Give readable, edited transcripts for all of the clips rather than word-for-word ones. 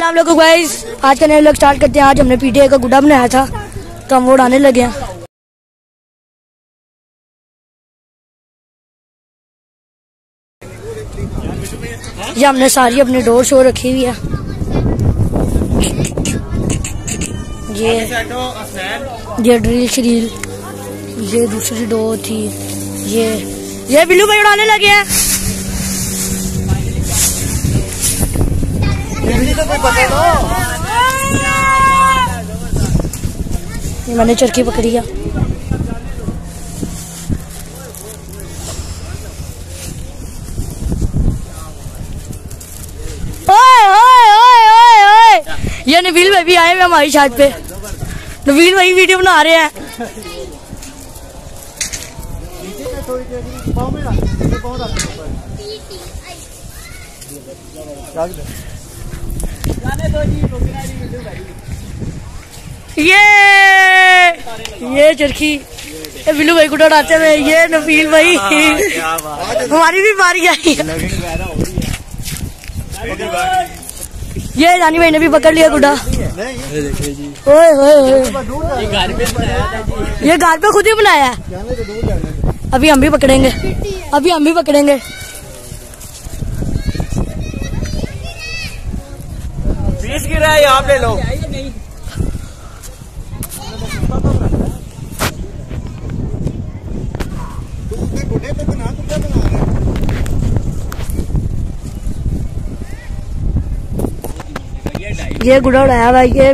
अस्सलाम वालेकुम गाइस, आज का नया व्लॉग स्टार्ट करते हैं। आज हमने पीटीआई का गुड्डा बनाया था तो हम वो उड़ाने लगे हैं। ये हमने सारी अपनी डोर शो रखी हुई है। ये ड्रिल शरील, ये दूसरी डोर थी। ये बिल्लू भाई उड़ाने लगे हैं। ये मैंने चरखी पकड़ी है। ये नबील भाई भी आए हुए हमारी छत पे। नबील भाई वीडियो बना रहे हैं। ये चरखी ये बिल्लू भाई गुड्डा उड़ाते हुए। ये नबील भाई हमारी भी बारी आई है। ये रानी भाई ने भी पकड़ लिया गुड्डा। ओए ये घर पे खुद ही बनाया है। अभी हम भी पकड़ेंगे, अभी हम भी पकड़ेंगे। 20 की रहा है, यहाँ पे लो। ये गुड्डा उड़ाया भाई। ये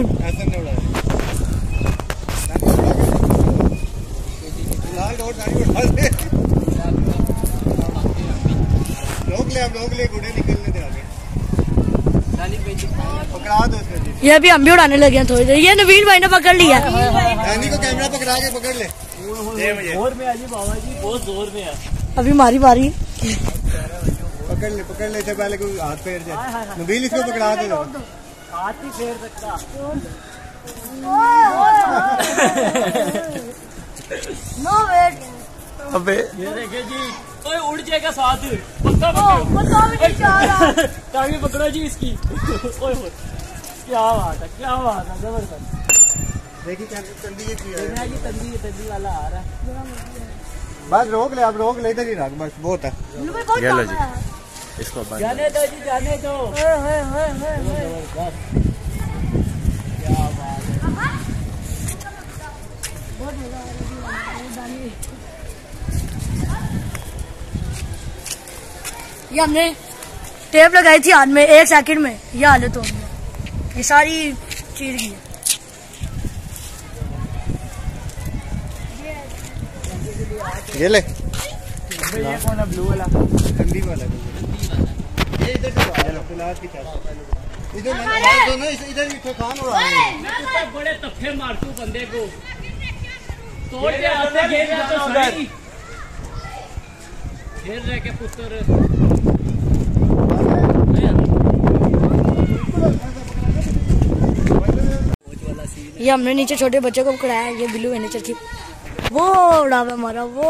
ये भी हम भी उड़ाने लगे हैं थोड़ी देर। ये नबील भाई ने पकड़ लिया। को कैमरा पकड़ा के पकड़ ले। जोर में है जी बाबा जी, बहुत जोर में है। अभी हमारी बारी। पकड़ ले से पहले कोई हाथ फेर जाए। नबील इसको पकड़ा दे। हाथ ही फेर सकता। No wait. अबे ये देखिए जी, ओए उड़ जाएगा साथ। पक्का टांगे पकड़ो जी इसकी। ओए क्या बात है, क्या बात है, जबरदस्त। देखिए तंदी जी तंदी वाला आ रहा है। बस रोक ले, अब रोक ले, इधर ही रख, बस बहुत है। ये लो जी, इसको जाने दो जी, जाने दो। क्या बात है। ये हमने टेप लगाई थी हाथ में 1 सेकंड में। ये हालत हो गई, ये सारी चीज की है। ये ले। ये कौन है? ब्लू वाला, ठंडी वाला। ये इधर से फिलहाल की चाल इधर दोनों इधर खान उड़ा रहे हैं। बड़े तफे मारतू बंदे को तोड़ के आते घेर रहे तो सही घेर रहे के पुत्र। ये हमने नीचे छोटे बच्चों को पकड़ाया। ये बिल्लू है चरखी वो उड़ावा हमारा। वो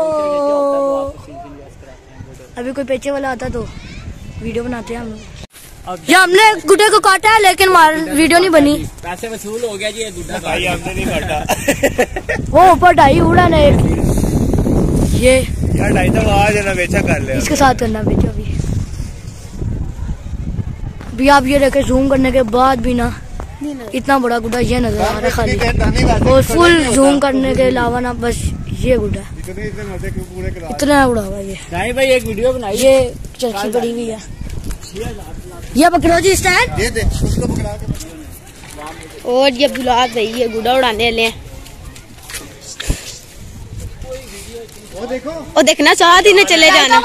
अभी कोई पेचे वाला आता तो वीडियो बनाते हैं हम। ये हमने गुड्डे को काटा है लेकिन वीडियो नहीं बनी। पैसे वसूल हो गया जी। ये गुड्डा भाई हमने नहीं काटा। वो ऊपर ढाई उड़ा ना एक। ये यार ढाई तो आज है ना, बेचा कर ले। इसके साथ करना बेचा भी आप ये देखे जूम करने के बाद भी ना इतना बड़ा गुड्डा ये नजर आ रहा है खाली। और फुल जूम करने के अलावा ना बस ये गुड्डा इतना उड़ा हुआ। ये नहीं भाई एक वीडियो बनाई। ये चरखी पड़ी हुई है। ये पकड़ो जी स्टैंड। दे दे उसको पकड़ा के। और ये बुलाद भाई ये गुड्डा उड़ाने वाले हैं। वो देखो, और देखना साथ ही न चले जाना।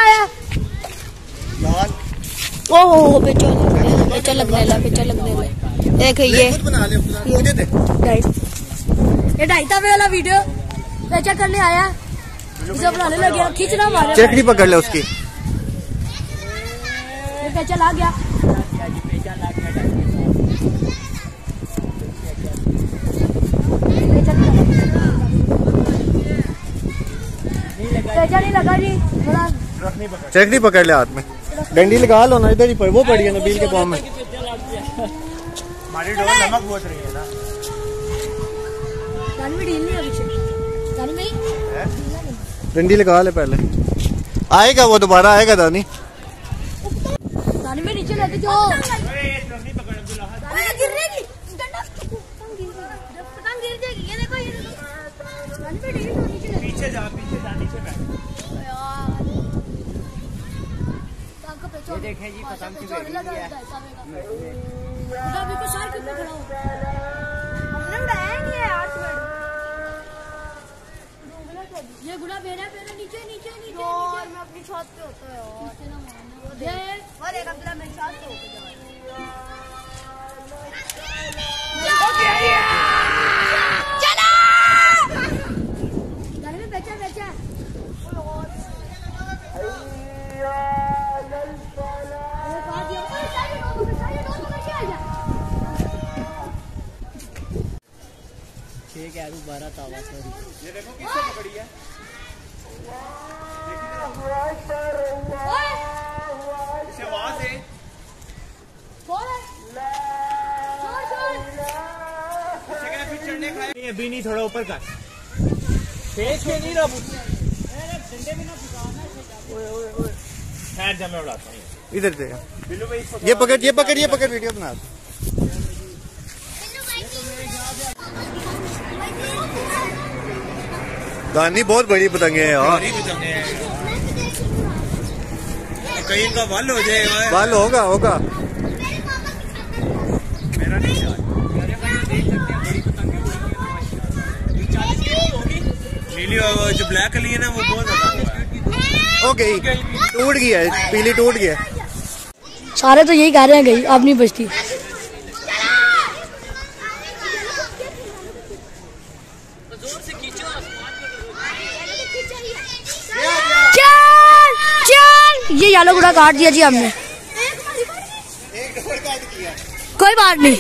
लाल ओहो बेचो लगने लगा। देख ये बना ले, मुझे दे। ये 2.5 वाला वीडियो पेचा करने आया। इसे बनाने लगे, खींचना हमारे। चकड़ी पकड़ ले उसकी। ये पेचा ला गया। पेचा नहीं लगा जी। चकड़ी पकड़ ले हाथ में। डंडी लगा लो ना, इधर ही वो पड़ी है नबील के पाँव में। हमारी डोर नमक बहुत रही है ना। डंडी लगा ले पहले, आएगा वो दोबारा आएगा दानी। दानी में नीचे लेके जाओ। पीछे जा, पीछे जा, नीचे बैठ। ये देखें जी पतंग की बेड़ी है। ये गुड़ा बेरा बेरा नीचे नीचे नीचे और मैं अपनी छत पे होता है और एक अब्दुल्ला मेरी छत पे होके चलो घर में बेचा बेचा ठीक है अभी 12 तावा सॉरी। ये देखो किसने पकड़ी है। इसे आवाज है। फिर चढ़ने खाए अभी नहीं, थोड़ा ऊपर कर तेज के नहीं रहा। खैर जब मैं उड़ाता हूँ इधर से। ये पकड़ ये पकड़ ये पकड़, वीडियो बना। दानी बहुत बड़ी पतंगे हैं यार। कहीं का वाल हो जाएगा। वाल होगा होगा। मेरा नहीं नीली जो ब्लैक कली है ना वो बहुत ओके टूट गया है, पीली टूट गया। सारे तो यही कह रहे हैं गई अब नहीं बचती। ये येलो गुड़ा काट दिया जी हमने। कोई बात नहीं।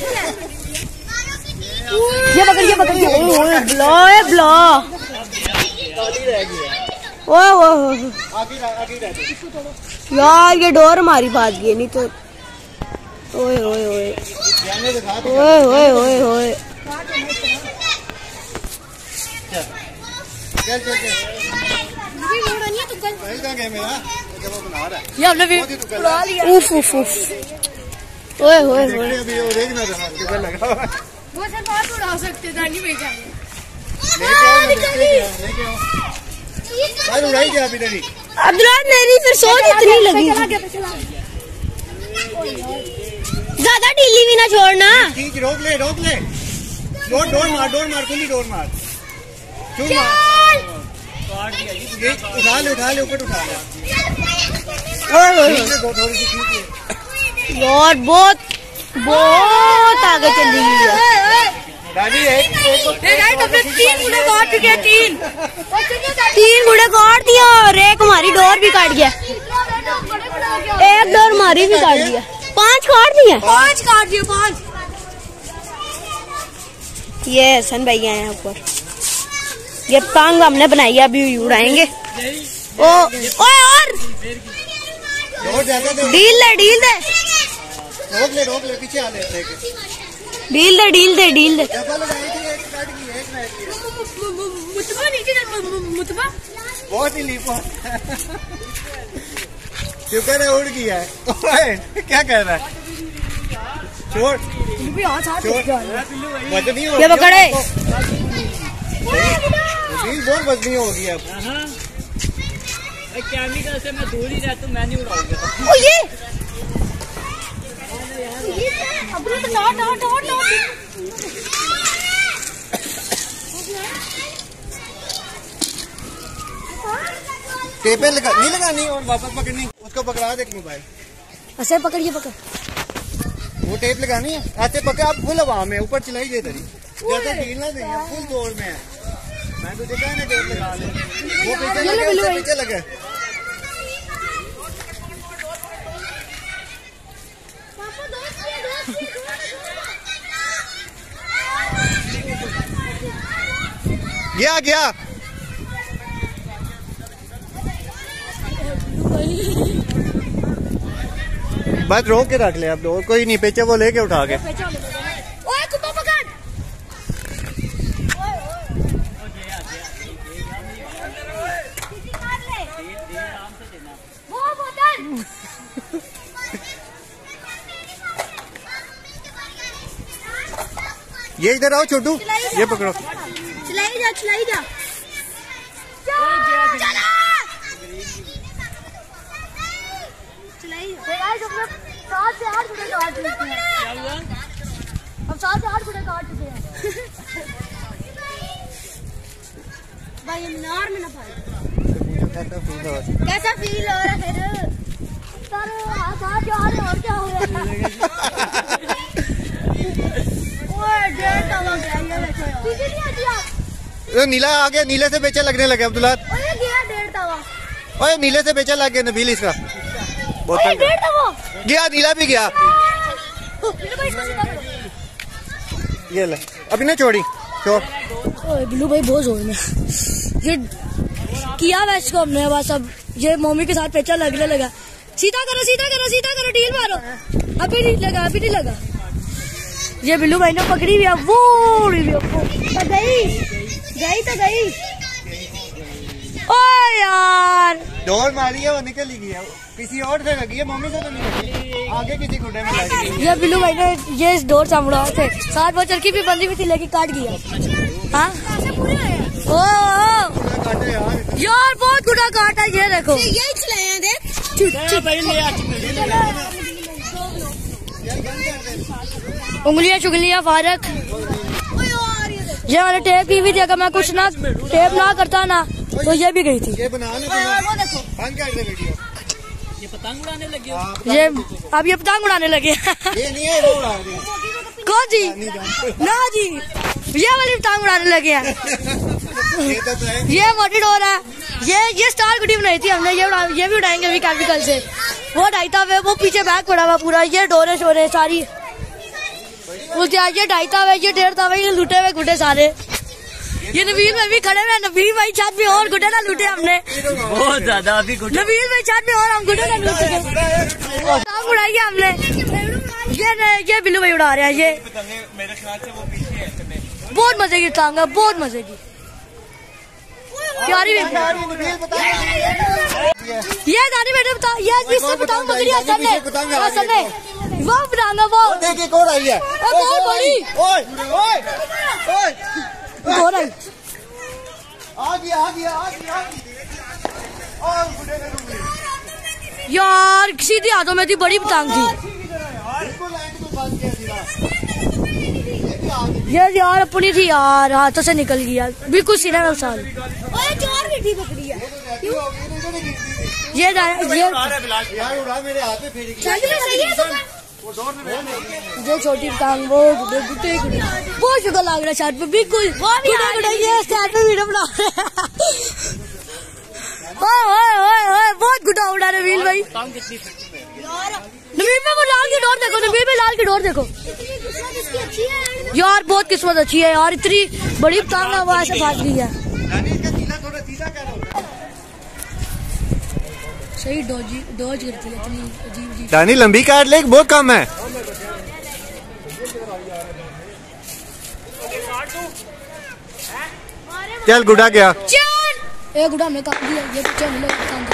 ये पकड़ ये पकड़ ये ब्लो यार ये डोर हमारी बात गई नहीं तो। ओए ओए ओए ओए ओए ओए ओए ये हमने भी उड़ा लिया। उफ उफ उफ ओए ओए ओए वो सर बहुत उड़ा सकते दानी में जाए। उड़ाई क्या अभी तक अब्दुल्ला मेरी फिर सोच इतनी लगी। ज्यादा ढीली भी ना छोड़ना। रोक ले रोक ले। डोर मार खुली डोर मार। उठा ले ऊपर उठा ले। यार बहुत बहुत आगे चली गई है। दादी तीन गुड़े काट दिया। तीन गुड़े काट दिया और एक हमारी डोर भी काट गया। एक डोर हमारी भी काट दिया। 5 काट दिया। 5 काट दिए 5। ये हसन भैया हैं ऊपर। ये पतंग हमने बनाई है अभी उड़ाएंगे। ओ और डील दे रोक ले पीछे आ ले। डील दे बहुत ही लीप शुक्र है उड़ गया है। क्या कह रहा है छोड़ ये पकड़े। बहुत वजनी हो गई अब। केमिकल से मैं दूर ही रहता हूँ, मैं नहीं उड़ाऊंगा। टेपे नहीं लगानी और वापस पकड़नी। उसको पकड़ा दे मोबाइल। ऐसे पकड़िए पकड़। वो टेप लगानी है ऐसे पकड़। आप फुल हवा में ऊपर चलाई गई तरी ज्यादा ढील ना देंगे। फुल जोर में है। मैं तुझे कहा ना टेप लगा ले। वो पीछे लगे गया बस रोक के रख ले अब, और कोई नहीं पेचे वो लेके उठा के। ये इधर आओ छोटू, ये पकड़ो। चलाई जा चलाई जा। सात से आठ गुड़े काट चुके हैं। हम 7 से 8 गुड़े काट चुके हैं। भाई मीनार में ना पाए। कैसा फील हो रहा है फिर? सर हाथ जा रहे और क्या हो रहा है? ओए डेढ़ तवा गया ये देखो यार। पीछे नहीं हटिया। तो नीला आ गया, नीले से बेचा लगने लगे अब्दुल्ला। ओए गया डेढ़ तवा। ओए नीले से बेचा लग गया नबील इसका। ओए डेढ़ तवा। गया, नीला भी गया। ये ले अभी ना छोड़ी छोड़। ओए बिल्लू भाई बहुत जोर में ये किया वैसे इसको हमने बस। अब ये मम्मी के साथ पेचा लगने लगा। सीधा करो सीधा करो सीधा करो, ढील मारो। अभी नहीं लगा अभी नहीं लगा। ये बिल्लू भाई ने पकड़ी हुई है वो गई तो गई। ओ यार डोर मारी है वो निकल ही गया, किसी और से लगी है, मम्मी से तो नहीं लगी, आगे किसी गुड्डे में लगी। ये बिल्लू भाई ने ये डोर सामड़ा थे, 7 बच्चों की भी बंदी हुई थी लेके काट गया। हाँ ओ यार बहुत गुड़ा काटा। ये देखो यही चलाए हैं देख। उंगलियां चुगलियां फारक। ये वाले टेप की भी थी, अगर मैं कुछ ना टेप ना करता ना तो ये भी गई थी। ये बनाने बंद कर दे वीडियो। ये पतंग उड़ाने लगे। ये अब ये पतंग उड़ाने लगे। ये नहीं है, वो उड़ा रहे। कौन जी? ना जी ये वाली पतंग उड़ाने लगे हैं। ये मोटी डोर है। ये स्टार गुड्डी बनाई थी हमने। ये भी उड़ाएंगे अभी केमिकल से। वो ढाईता हुआ, वो पीछे बैग पड़ा हुआ पूरा। ये डोरे शोरे सारी ये ढाईता हुआ, ये 1.5 हुआ, ये लूटे हुए गुड्डे सारे। ये नबील में भी खड़े हुए। नबील भाई छत में और गुड्डे ना लूटे हमने बहुत ज्यादा। अभी नबील भाई छत में और हम गुड्डे ना लूटे उड़ाई है हमने। ये बिल्लू भाई उड़ा रहे हैं। ये मेरे ख्याल से वो पीछे है। बहुत मजे की टांग है, बहुत मजे की प्यारी। ये दादी बेटे बता, ये जिससे पतंग पकड़ी है सन्ने वो पतंग है वो। देखिए कौन आई है, बहुत बड़ी। ओए ओए ओए कौन आई? आ गया आ गया आ गया। और गुड्डे ने रुक गई यार, सीधी हाथों में थी, बड़ी पतंग थी। ये यार अपनी थी यार, हाथों से निकल गया बिल्कुल सीधा नुकसान। चोर भी पकड़ी है। ये उड़ा मेरे हाथ में फेंक गया। जो छोटी पतंग वो गुड्डे बहुत शुगर लग रहा है छत पे बिल्कुल। ये स्टैंड पे वीडियो बना रहे हैं। बहुत गुड्डा उड़ा रहे वील भाई। नबील में वो लाल की डोर देखो, नबील में लाल की डोर देखो यार। बहुत किस्मत अच्छी है यार, इतनी बड़ी पतंग है वो ऐसे फंस गई है। सही डोज करती है, इतनी अजीब अजीब। दानी लंबी काट ले, बहुत कम है। चल गुड्डा गया। एक गुड्डा हमने काट दिया। ये पीछे मिले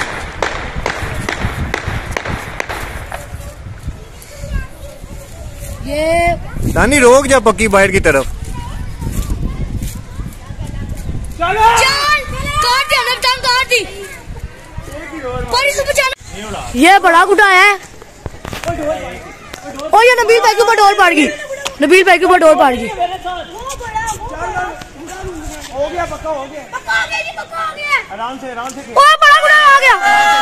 ये दानी रोक जा पक्की बाहर की तरफ। काट दी। ये बड़ा गुड्डा है। ओ ये नबील भाई के ऊपर डोर पड़ गई। नबील भाई के ऊपर डोर पड़ गई। हो गया पक्का हो गया। आराम से ओ बड़ा गुड्डा आ गया।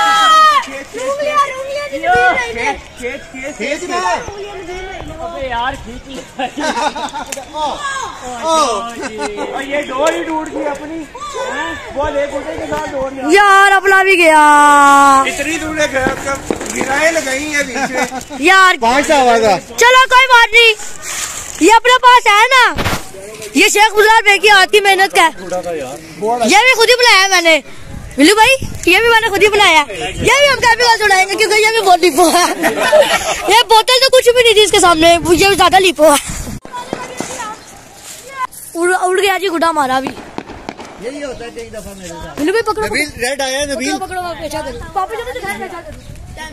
अबे यार खींच लिया। ये डोर ही टूट गई अपनी। वो ले गुड्डे के साथ डोर यार अपना भी गया। इतनी दूर गिराए लगाई है बीच में यार। 5 आवाज। चलो कोई बात नहीं, ये अपने पास है ना। ये शेख गुजार भाई की हाथ की मेहनत का है। ये भी खुद ही बुलाया मैंने। बिल्लू भाई ये भी मैंने खुद ही बनाया, ये भी हम केमिकल छुड़ाएंगे क्योंकि ये भी बहुत लिपो है। ये बोतल तो कुछ भी नहीं थी इसके सामने, ये भी ज्यादा लिपो है। उड़ गया जी गुड्डा हमारा भी। यही होता है एक दफा मेरे साथ। बिल्लू भाई पकड़ो, नबील रेड आया है, नबील पकड़ो आप पेचा करो, पापा जी ने पेचा करो।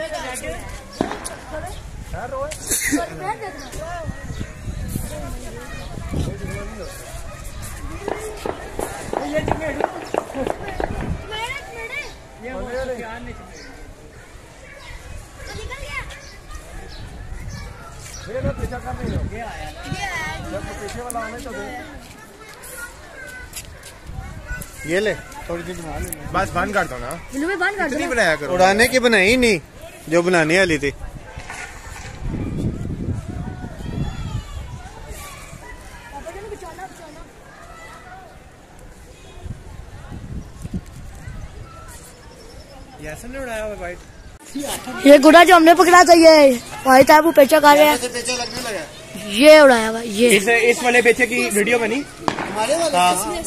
ये ले थोड़ी सी बना ले, बस बंद कर दो ना। बिल्लू भाई बंद कर दो। बनाया करो, उड़ाने की बनाई नहीं, जो बनाने वाली थी। ऐसा नहीं उड़ाया हुआ भाई। ये गुड़ा जो हमने पकड़ा था ये भाई साहब वो पेचा कर रहे हैं, पेचा लगने लगा। ये उड़ाया हुआ ये। इस वाले पेचे की वीडियो बनी हमारे वाले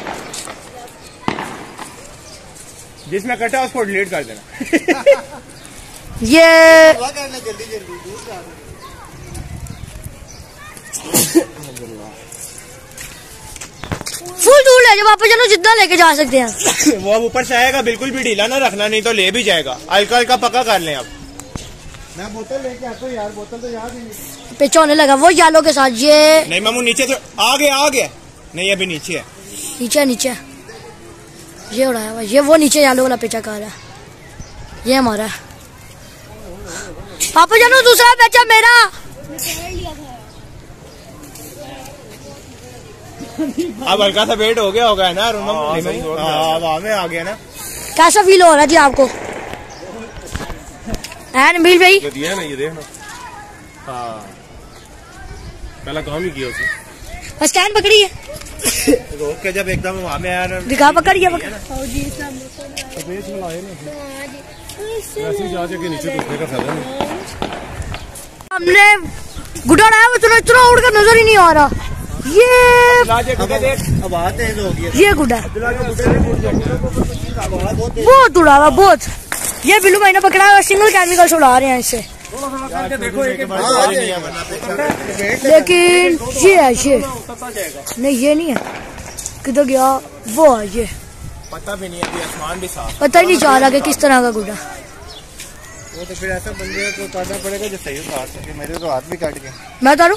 जिसमें कटा उसको डिलीट कर देना। ये करना जल्दी जल्दी दूर जा रहे। फुल दूर ले जाओ वापस, चलो जितना लेके जा सकते हैं। वो अब ऊपर से आएगा, बिल्कुल भी ढीला ना रखना, नहीं तो ले भी जाएगा। हल्का हल्का पक्का कर लें अब। मैं बोतल लेके आता हूँ यार, बोतल तो याद ही नहीं। पेचा होने लगा वो यालो के साथ। ये नहीं मामू नीचे तो आ गया नहीं, अभी नीचे है। नीचे ये उड़ाया हुआ, ये वो नीचे यालो वाला पेचा कर रहा है, ये हमारा। पापा जानो दूसरा पेचा मेरा। अब हल्का सा वेट हो गया होगा ना, हवा में आ गया ना। कैसा फील हो रहा है जी आपको? नबील भाई ये दिया ना, ये देखना। हाँ पहला काम ही किया उसने। स्टैंड पकड़ी है, रोक के जब एकदम हवा में आया, दिखा पकड़िए ऐसे ही जाके नीचे टूटने का फायदा नहीं। हमने गुड़ा उड़ाया वो तो इतना उड़ कर नजर ही नहीं आ रहा। ये अब आते हैं लोग। ये गुड़ा बहुत उड़ा हुआ बहुत। ये बिल्लू भाई ने पकड़ा हुआ, सिंगल केमिकल उड़ा रहे हैं इससे। लेकिन ये है, ये नहीं, ये नहीं है, किधर गया वो है। ये पता भी नहीं है, आसमान भी साफ, पता ही नहीं चल रहा कि किस तरह का गुड़ा। वो तो फिर ऐसा बंदे को करना पड़ेगा जो सही काट सके। मेरे तो हाथ भी काट गया। मैं तारू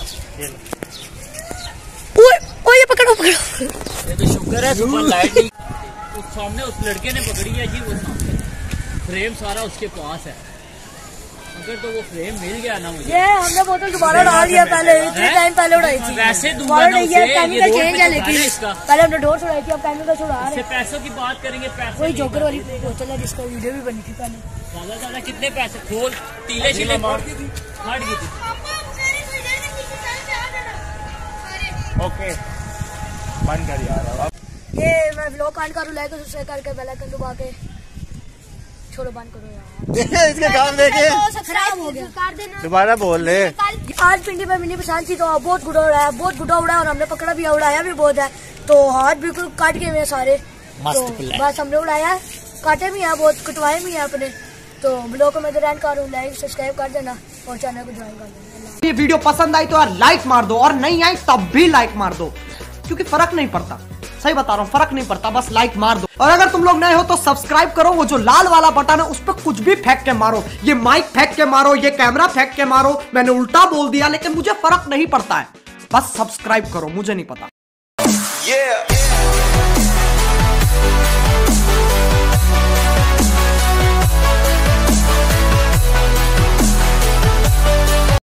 ये पकड़ो। ये तो शुक्र है सुपर लाइट नहीं, उस सामने उस लड़के ने पकड़ी है जी, वो सामने फ्रेम सारा उसके पास है। अगर तो वो फ्रेम मिल गया ना मुझे। ये हमने बोतल दोबारा डाल दिया, पहले इतने टाइम पहले उड़ाई थी। वैसे दूंगा ना उसे, केमिकल चेंज है, लेकिन पहले हमने डोर उड़ाई थी, अब केमिकल उड़ा रहे हैं। पैसों की बात करेंगे, पैसे वही जोकर वाली बोतल है जिसका वीडियो भी बनी थी पहले। ज्यादा कितने पैसे खोल तीले छिले फट गई थी। ओके बंद कर यार। ये मैं व्लॉग काट करूँ, लाइक और सब्सक्राइब करके बेल आइकन दबा के छोड़ो, बंद करो यार। देखे इसके काम देखे, खराब हो गया। दोबारा बोल ले। आज पिंडी में मिनी पसंद थी तो बहुत गुड़ा उड़ाया, बहुत गुड़ा उड़ाया और हमने पकड़ा भी, उड़ाया भी बहुत है। तो हाथ बिल्कुल काट गए हैं सारे, तो बस हमने उड़ाया, काटे भी हैं बहुत, कटवाए भी हैं अपने। तो ब्लॉग को मैं तो रैंक करूँ, लाइक सब्सक्राइब कर देना और चैनल को ज्वाइन कर देना। ये वीडियो पसंद आई तो यार लाइक मार दो, और नहीं आई तब भी लाइक मार दो, क्योंकि फर्क नहीं पड़ता। सही बता रहा हूँ, फर्क नहीं पड़ता, बस लाइक मार दो। और अगर तुम लोग नए हो तो सब्सक्राइब करो, वो जो लाल वाला बटन है उस पर कुछ भी फेंक के मारो, ये माइक फेंक के मारो, ये कैमरा फेंक के मारो, मैंने उल्टा बोल दिया लेकिन मुझे फर्क नहीं पड़ता है, बस सब्सक्राइब करो, मुझे नहीं पता।